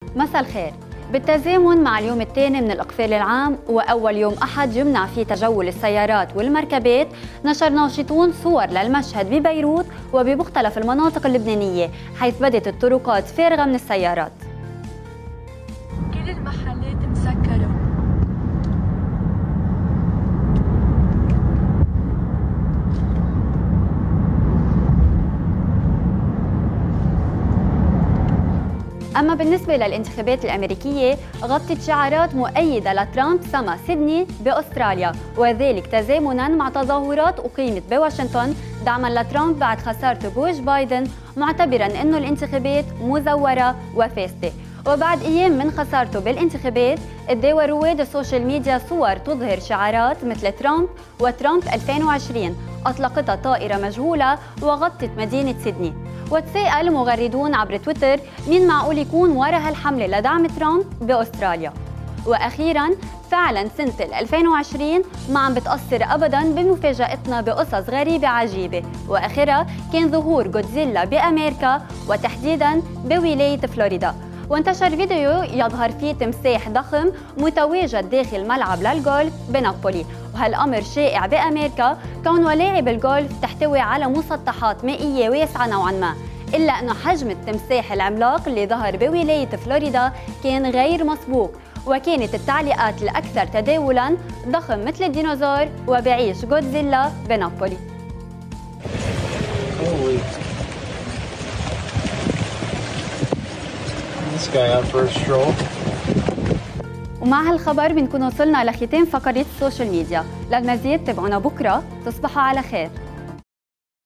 مساء الخير. بالتزامن مع اليوم الثاني من الإقفال العام وأول يوم أحد يمنع فيه تجول السيارات والمركبات، نشر ناشطون صور للمشهد ببيروت وبمختلف المناطق اللبنانية حيث بدت الطرقات فارغة من السيارات. كل المحلات مسكرة. أما بالنسبة للانتخابات الأمريكية، غطت شعارات مؤيدة لترامب سما سيدني بأستراليا، وذلك تزامناً مع تظاهرات أقيمت بواشنطن دعماً لترامب بعد خسارته بوش بايدن، معتبراً أنه الانتخابات مزورة وفاسدة. وبعد أيام من خسارته بالانتخابات، اداوا رواد السوشيال ميديا صور تظهر شعارات مثل ترامب وترامب 2020 أطلقتها طائرة مجهولة وغطت مدينة سيدني. وتساءل مغردون عبر تويتر مين معقول يكون وراء هالحملة لدعم ترامب بأستراليا. وأخيراً فعلاً سنة 2020 ما عم بتأثر أبداً بمفاجأتنا بقصص غريبة عجيبة، وآخرها كان ظهور غودزيلا بأمريكا وتحديداً بولاية فلوريدا، وانتشر فيديو يظهر فيه تمساح ضخم متواجد داخل ملعب للجولف بنابولي. وهالأمر شائع بأمريكا كون لاعب الجولف تحتوي على مسطحات مائية واسعة نوعاً ما، إلا أنه حجم التمساح العملاق اللي ظهر بولاية فلوريدا كان غير مسبوق. وكانت التعليقات الأكثر تداولاً ضخم مثل الديناصور وبعيش غودزيلا بنابولي. ومع هالخبر بنكون وصلنا لختام فقرة السوشيال ميديا. للمزيد تابعونا بكرة. تصبحوا على خير.